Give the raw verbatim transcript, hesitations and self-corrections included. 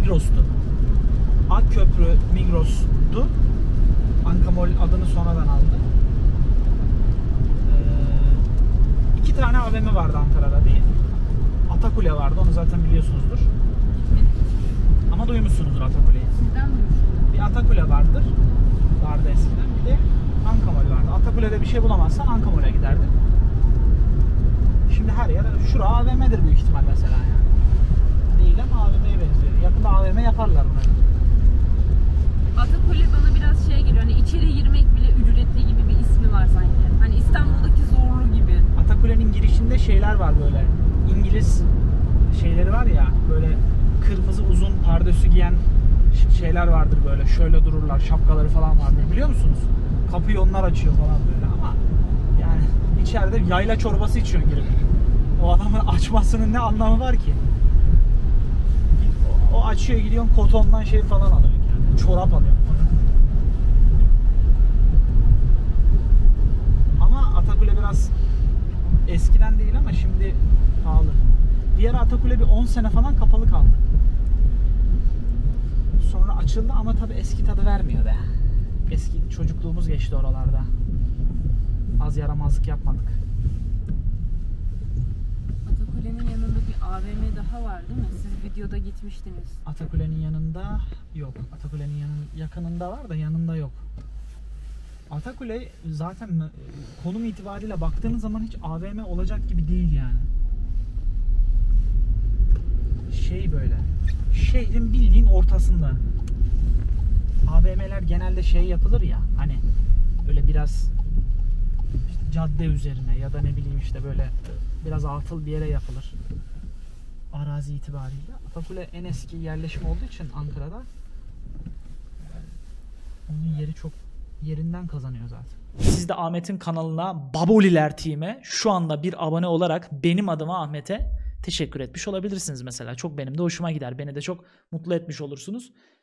Migros'tu. Akköprü Migros'tu. Ankamol adını sonradan aldı. Ee, iki tane A V M vardı Ankara'da. Bir Atakule vardı. Onu zaten biliyorsunuzdur. Ama duymuşsunuzdur Atakule'yi. Sizden duymuştum. Bir Atakule vardır. Vardı eskiden. Bir de Ankamol vardı. Atakule'de bir şey bulamazsan Ankamol'e giderdin. Şimdi her yer, şura A V M'dir büyük ihtimal mesela yani. Değil ama A V M'ye benziyor. Yakında A V M yaparlar bunu. Atakule bana biraz şey geliyor, hani içeri girmek bile ücretli gibi bir ismi var sanki. Hani İstanbul'daki Zorlu gibi. Atakule'nin girişinde şeyler var böyle. İngiliz şeyleri var ya, böyle kırmızı uzun pardösü giyen şeyler vardır böyle. Şöyle dururlar, şapkaları falan vardır. Biliyor musunuz? Kapıyı onlar açıyor falan böyle ama yani içeride yayla çorbası içiyorsun girip. O adamın açmasının ne anlamı var ki? O, o açıyor, gidiyorsun kotondan şey falan alıyor yani. Çorap alıyor. Ama Atakule biraz eskiden değil ama şimdi pahalı. Diğer Atakule bir on sene falan kapalı kaldı. Sonra açıldı ama tabii eski tadı vermiyor be. Eski çocukluğumuz geçti oralarda. Az yaramazlık yapmadık. Atakule'nin yanında bir A V M daha var değil mi? Siz videoda gitmiştiniz. Atakule'nin yanında yok. Atakule'nin yanın, yakınında var da yanında yok. Atakule zaten konum itibariyle baktığınız zaman hiç A V M olacak gibi değil yani. Şey böyle. Şehrin bildiğin ortasında. A V M'ler genelde şey yapılır ya, hani böyle biraz cadde üzerine ya da ne bileyim işte böyle biraz atıl bir yere yapılır. Arazi itibariyle. Atakule en eski yerleşim olduğu için Ankara'da onun yeri çok yerinden kazanıyor zaten. Siz de Ahmet'in kanalına Baboliler Team'e şu anda bir abone olarak benim adıma Ahmet'e teşekkür etmiş olabilirsiniz mesela. Çok benim de hoşuma gider. Beni de çok mutlu etmiş olursunuz.